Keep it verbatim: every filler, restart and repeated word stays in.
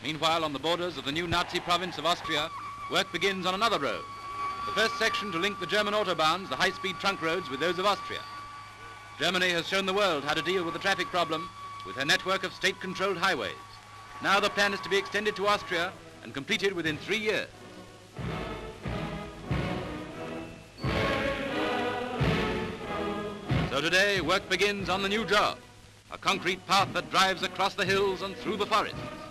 Meanwhile, on the borders of the new Nazi province of Austria, work begins on another road. The first section to link the German autobahns, the high-speed trunk roads, with those of Austria. Germany has shown the world how to deal with the traffic problem with her network of state-controlled highways. Now the plan is to be extended to Austria and completed within three years. So today, work begins on the new job, a concrete path that drives across the hills and through the forests.